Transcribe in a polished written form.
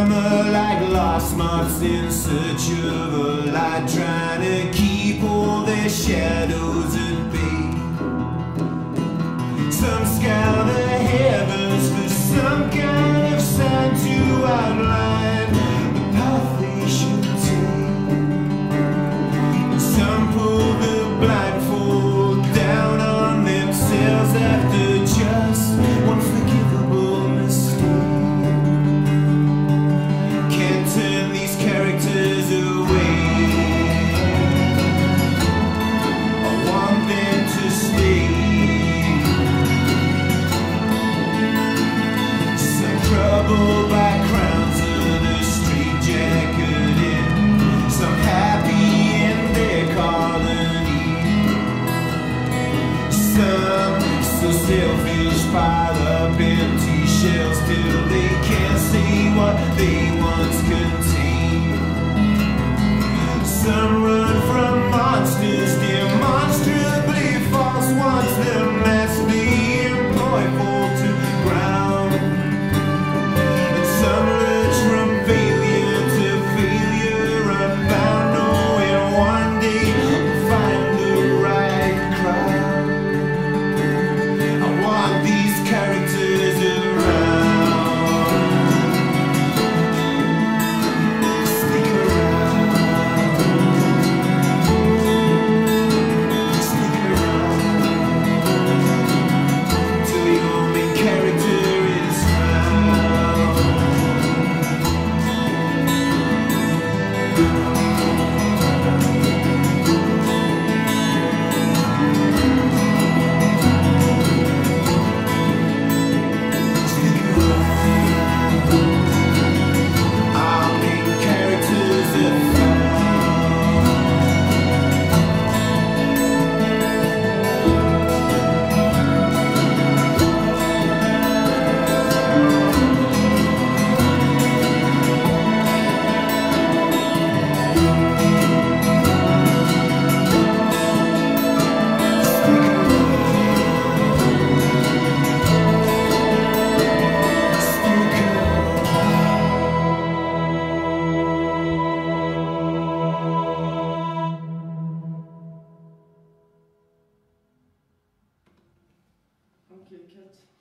summer like lost moths in search of a light, trying to keep all their shadows at bay. Some scour the heavens for some kind of sign to outline the path they should take. Some pull the blindfold down on themselves after just one forgivable mistake. Can't turn these characters away. I want them to stay. Troubled by crowns of the street jacketed, some happy in their colony, some so selfish, pile up empty shells till they can't see what they once contained. Some run from monsters, demonstrably false ones, the mass they employ fall to ground. Some lurch from failure to failure, unbound, knowing one day I'll find the right crowd. I want these characters around. Stick around. Stick around till your main character is found. Ok, 4.